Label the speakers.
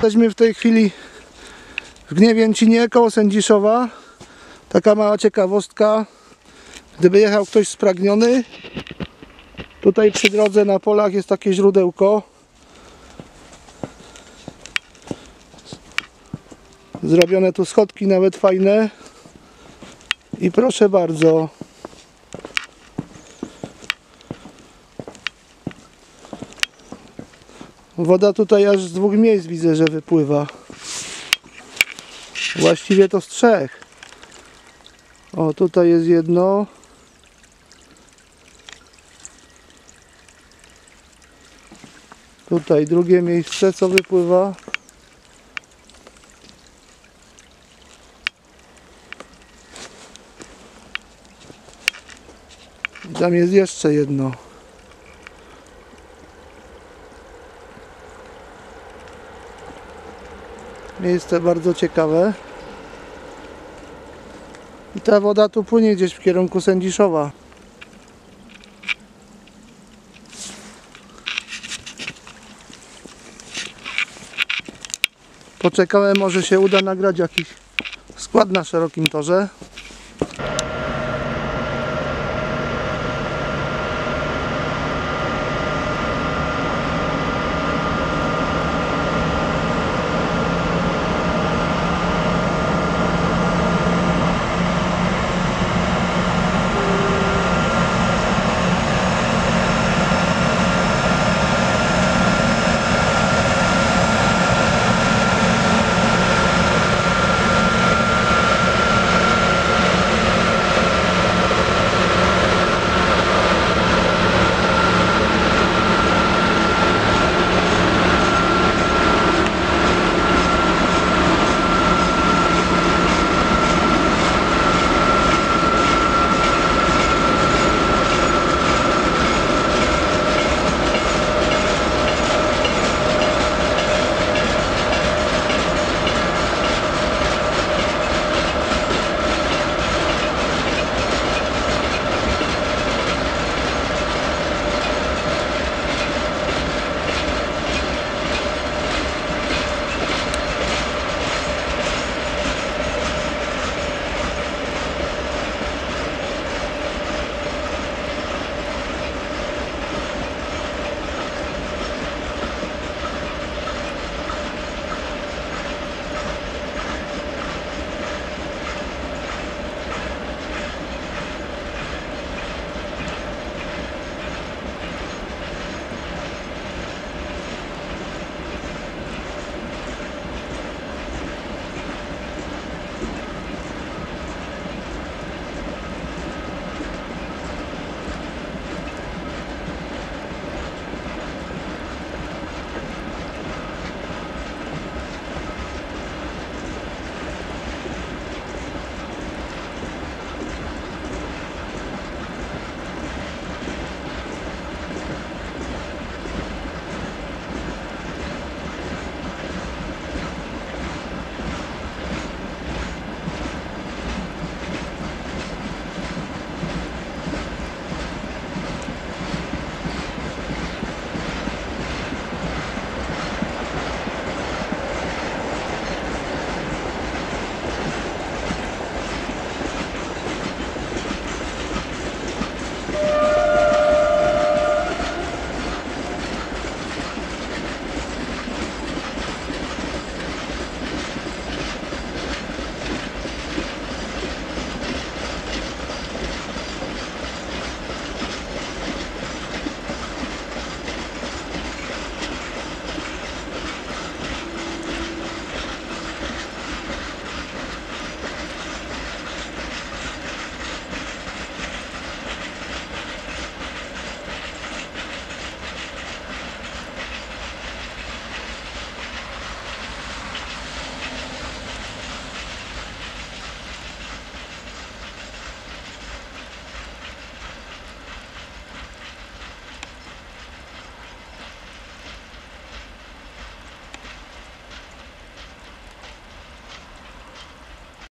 Speaker 1: Jesteśmy w tej chwili w Gniewięcinie koło Sędziszowa. Taka mała ciekawostka, gdyby jechał ktoś spragniony, tutaj przy drodze na polach jest takie źródełko. Zrobione tu schodki nawet fajne. I proszę bardzo. Woda tutaj aż z 2 miejsc widzę, że wypływa. Właściwie to z 3. O, tutaj jest jedno. Tutaj drugie miejsce, co wypływa. Tam jest jeszcze jedno. Miejsce bardzo ciekawe. I ta woda tu płynie gdzieś w kierunku Sędziszowa. Poczekałem, może się uda nagrać jakiś skład na szerokim torze.